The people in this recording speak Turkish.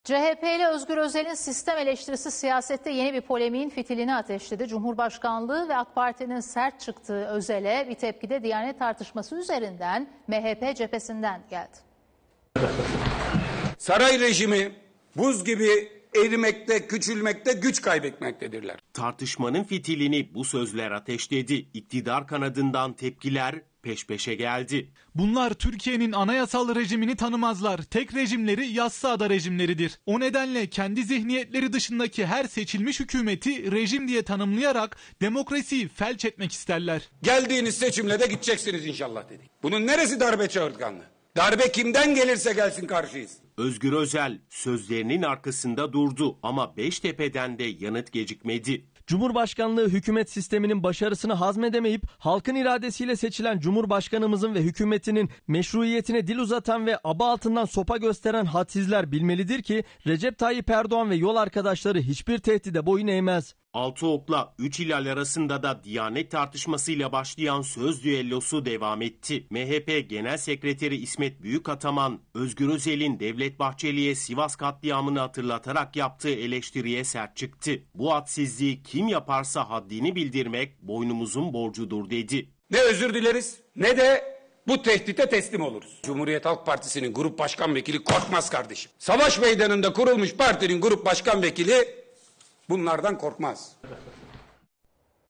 CHP'li Özgür Özel'in sistem eleştirisi siyasette yeni bir polemiğin fitilini ateşledi. Cumhurbaşkanlığı ve AK Parti'nin sert çıktığı Özel'e bir tepki de Diyanet tartışması üzerinden MHP cephesinden geldi. Saray rejimi buz gibi erimekte, küçülmekte, güç kaybetmektedirler. Tartışmanın fitilini bu sözler ateşledi. İktidar kanadından tepkiler peş peşe geldi. Bunlar Türkiye'nin anayasal rejimini tanımazlar. Tek rejimleri yassıada rejimleridir. O nedenle kendi zihniyetleri dışındaki her seçilmiş hükümeti rejim diye tanımlayarak demokrasiyi felç etmek isterler. Geldiğiniz seçimle de gideceksiniz inşallah dedik. Bunun neresi darbe çağırtkanlığı? Darbe kimden gelirse gelsin karşıyız. Özgür Özel sözlerinin arkasında durdu ama Beştepe'den de yanıt gecikmedi. Cumhurbaşkanlığı hükümet sisteminin başarısını hazmedemeyip halkın iradesiyle seçilen Cumhurbaşkanımızın ve hükümetinin meşruiyetine dil uzatan ve aba altından sopa gösteren hadsizler bilmelidir ki Recep Tayyip Erdoğan ve yol arkadaşları hiçbir tehdide boyun eğmez. Altıok'la 3 ilal arasında da Diyanet tartışmasıyla başlayan söz düellosu devam etti. MHP Genel Sekreteri İsmet Büyükataman, Özgür Özel'in Devlet Bahçeli'ye Sivas katliamını hatırlatarak yaptığı eleştiriye sert çıktı. Bu hadsizliği kim yaparsa haddini bildirmek boynumuzun borcudur dedi. Ne özür dileriz ne de bu tehdite teslim oluruz. Cumhuriyet Halk Partisi'nin grup başkan vekili korkmaz kardeşim. Savaş meydanında kurulmuş partinin grup başkan vekili bunlardan korkmaz.